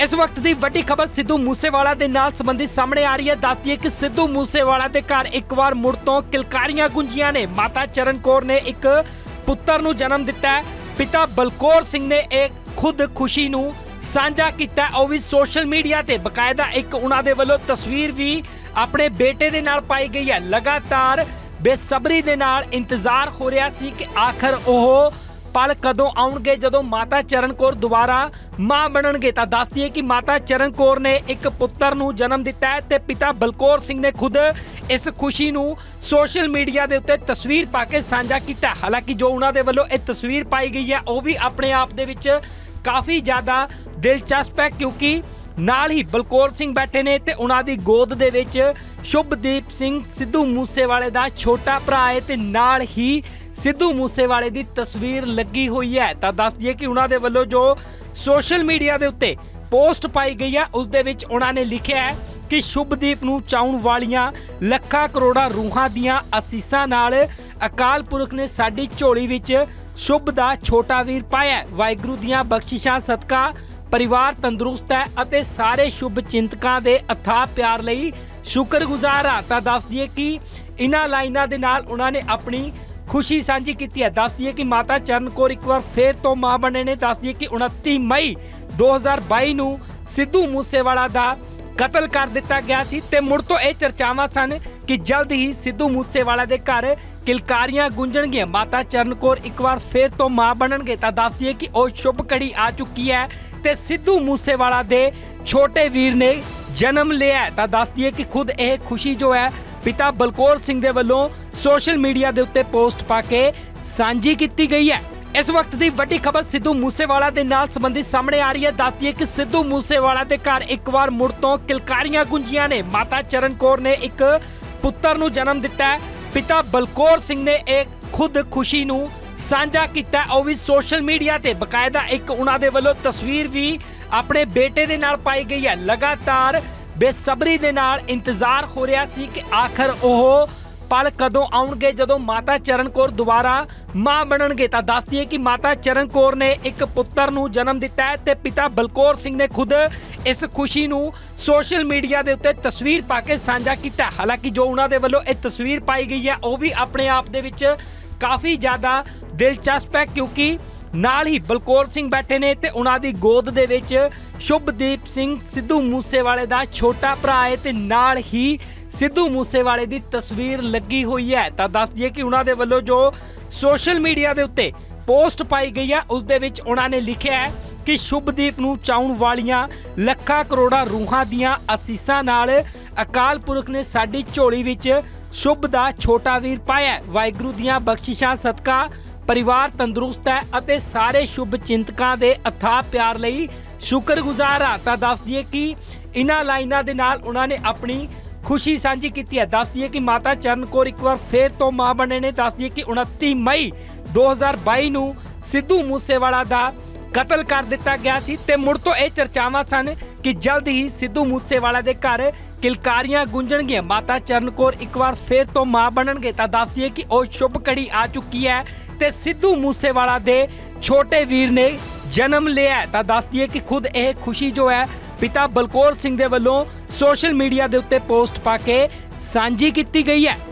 इस वक्त की वड्डी खबर सिद्धू मूसेवाला दे नाल संबंधी सामने आ रही है। दस दिए कि सिद्धू मूसेवाला दे घर एक बार मुड़ तो किलकारियां गुंजियां ने। माता चरण कौर ने एक पुत्र नूं जन्म दिता है। पिता बलकौर सिंह ने एक खुद खुशी नूं साझा किया, ਉਹ भी सोशल मीडिया ते बकायदा एक उन्हां दे वल्लों तस्वीर भी अपने बेटे दे नाल पाई गई है। लगातार बेसब्री दे नाल इंतजार हो रहा सी कि आखिर ओह पल कदों आउणगे जदों माता चरण कौर दोबारा मां बनणगे। तां दस दईए कि माता चरण कौर ने एक पुत्र नूं जन्म दिता है ते पिता बलकौर सिंह ने खुद इस खुशी नूं सोशल मीडिया दे उत्ते तस्वीर पा के साझा कीता। हालांकि जो उन्हां दे वल्लों इह तस्वीर पाई गई है वह भी अपने आप दे विच काफ़ी ज़्यादा दिलचस्प है, क्योंकि नाल ही बलकौर सिंह बैठे ने ते उन्हां दी गोद दे विच शुभदीप सिंह सिद्धू मूसेवाले दा छोटा भरा है ते नाल ही सिद्धू मूसेवाले दी तस्वीर लगी हुई है। तां दस दईए कि उन्हां दे वल्लों जो सोशल मीडिया दे उत्ते पोस्ट पाई गई है उस दे विच उन्हां ने लिखिआ है कि शुभदीप नूं चाउण वालियां लखां करोड़ां रूहां दियां असीसां नाल अकाल पुरख ने साडी झोली विच शुभ दा छोटा वीर पाया। वाहिगुरू दियां बख्शिशां सदका परिवार तंदुरुस्त है अते सारे शुभ चिंतकां दे अथाह प्यार लई शुक्रगुजार आ। तां दस दईए कि इन्हां लाइनां दे नाल उन्हां ने अपनी खुशी साझी की है। दस दईए कि माता चरण कौर एक बार फिर तो मां बने ने। दस दईए कि 29 मई 2022 नूं सिद्धू मूसेवाला दा कतल कर दिता गया सी ते मुड़ तो यह चर्चावां सन कि जल्द ही सिद्धू मूसेवाला दे घर किलकारियां गुंजणगियां। माता चरण कौर एक बार फिर तो मां बनणगे। तां दस दईए कि ओह शुभ घड़ी आ चुकी है ते सिद्धू मूसेवाला दे छोटे वीर ने जन्म लिया है। तां दस दईए कि खुद यह खुशी जो है पिता बलकौर सिंह दे वल्लों सोशल मीडिया दे उत्ते पोस्ट पा के सांझी की गई है। इस वक्त की वड्डी खबर सिद्धू मूसेवाला दे नाल संबंधी सामने आ रही है। दस दईए कि सिद्धू मूसेवाला दे घर एक बार मुड़ तो किलकारियां गुंजियां ने। माता चरण कौर ने एक पुत्र नूं जन्म दिता है। पिता बलकौर सिंह ने एक खुद खुशी नूं साझा किया, वह भी सोशल मीडिया ते बकायदा एक उन्हां दे वल्लों तस्वीर भी अपने बेटे दे नाल पाई गई है। लगातार बेसब्री दे नाल इंतजार हो रहा सी कि आखिर ओह पल कदों आउणगे जदों माता चरण कौर दोबारा मां बनणगे। तां दस दईए कि माता चरण कौर ने एक पुत्र नूं जन्म दिता है ते पिता बलकौर सिंह ने खुद इस खुशी नूं सोशल मीडिया दे उत्ते तस्वीर पा के साझा कीता। हालांकि जो उन्हां दे वल्लों इह तस्वीर पाई गई है वह भी अपने आप दे विच काफ़ी ज़्यादा दिलचस्प है, क्योंकि नाल ही बलकौर सिंह बैठे ने ते उन्हां दी गोद दे विच शुभदीप सिंह सिद्धू मूसेवाले दा छोटा भरा है ते नाल ही सिद्धू मूसेवाले दी तस्वीर लगी हुई है। तां दस दईए कि उन्हां दे वल्लों जो सोशल मीडिया दे उत्ते पोस्ट पाई गई है उस दे विच उन्हां ने लिखिआ है कि शुभदीप नूं चाउण वालियां लखां करोड़ां रूहां दियां असीसां नाल अकाल पुरख ने साडी झोली विच शुभ दा छोटा वीर पाया। वाहिगुरू दियां बख्शिशां सदका परिवार तंदुरुस्त है अते सारे शुभ चिंतकां दे अथाह प्यार लई शुक्रगुजार आ। तां दस दईए कि इन्हां लाइनां दे नाल उन्हां ने अपनी खुशी साझी की है। दस दईए कि माता चरण कौर एक बार फिर तो मां बने ने। दस दईए कि 29 मई 2022 नूं सिद्धू मूसेवाला दा कतल कर दिता गया सी ते मुड़ तो यह चर्चावां सन कि जल्द ही सिद्धू मूसेवाला दे घर किलकारियां गुंजणगियां। माता चरण कौर एक बार फिर तो मां बनणगे। तां दस दईए कि ओह शुभ घड़ी आ चुकी है ते सिद्धू मूसेवाला दे छोटे वीर ने जन्म लिया है। तां दस दईए कि खुद यह खुशी जो है पिता बलकौर सिंह दे वल्लों सोशल मीडिया दे उत्ते पोस्ट पा के सांझी की गई है।